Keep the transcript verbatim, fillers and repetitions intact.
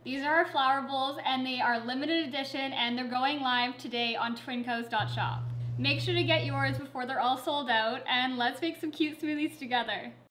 These are our flower bowls and they are limited edition and they're going live today on twinkos dot shop. Make sure to get yours before they're all sold out and let's make some cute smoothies together.